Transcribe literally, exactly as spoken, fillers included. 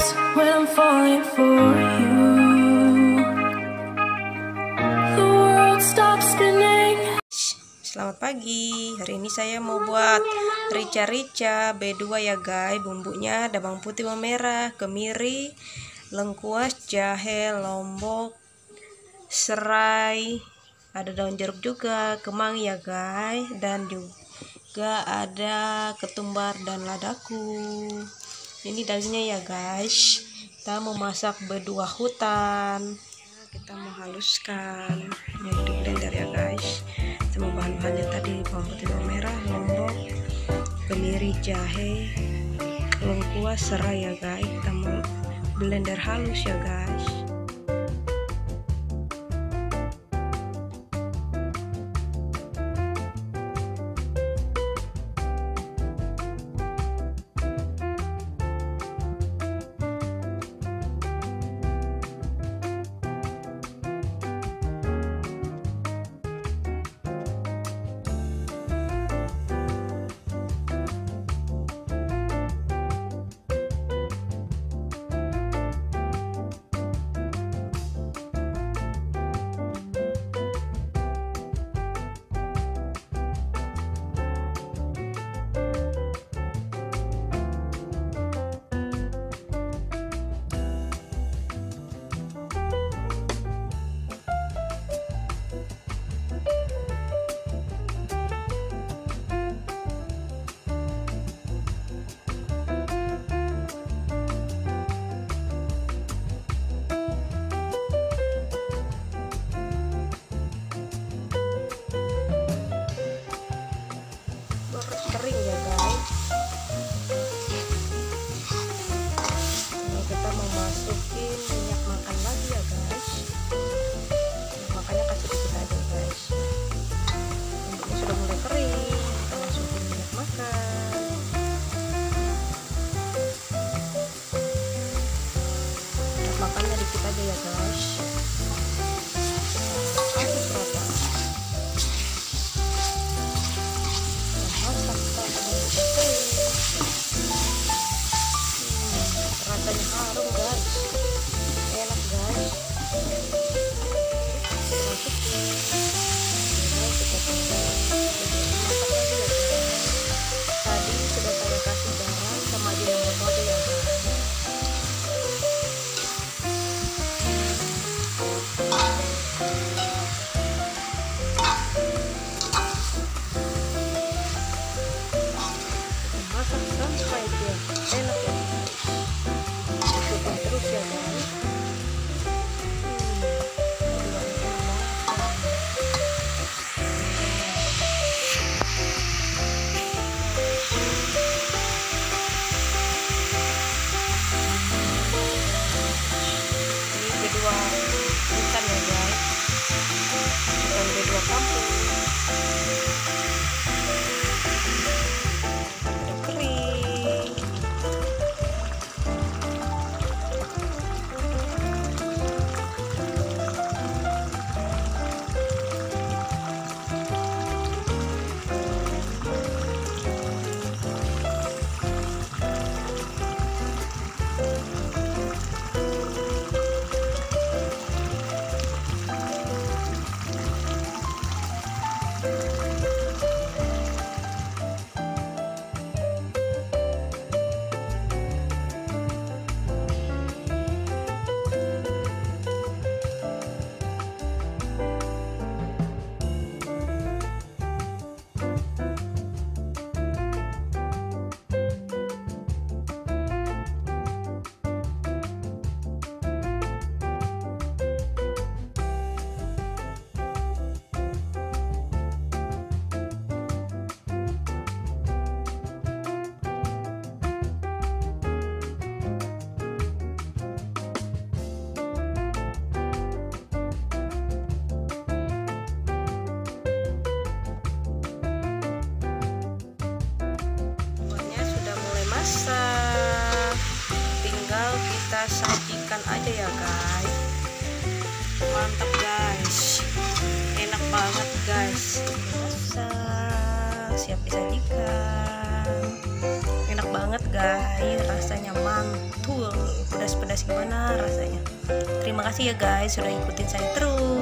when I'm falling for you. The world stops spinning. Selamat pagi, hari ini saya mau buat rica-rica B dua ya guys. Bumbunya ada bawang putih, bawang merah, kemiri, lengkuas, jahe, lombok, serai, ada daun jeruk juga, kemangi ya guys, dan juga ada ketumbar dan ladaku. Ini dagingnya ya guys. Kita mau masak B dua hutan. Kita mau haluskan, mau di blender ya guys. Sama bahan-bahannya tadi, bawang putih, bawang merah, lombok, kemiri, jahe, lengkuas, serai ya guys. Kita mau blender halus ya guys. Kering ya guys. Nah, kita mau masukin minyak makan lagi ya guys. Minyak makannya kasih dikit aja guys. Minyaknya sudah mulai kering, kita masukin minyak makan. Minyak makannya dikit aja ya guys. Aduk rata. Rasanya harum guys, enak guys. Masukin, nah, kita tinggal masak lagi ya guys. Tadi sudah saya kasih garam sama ajinomoto aja ya guys. Masak sampai dia enak ya guys. Ikutin terus ya guys. Ini B dua hutan ya guys, bukan B dua kampung. Masak, tinggal kita sajikan aja ya guys. Mantap guys, enak banget guys. Masak, siap disajikan. Enak banget guys, rasanya mantul. Udah guys gimana rasanya. Terima kasih ya guys sudah ikutin saya terus.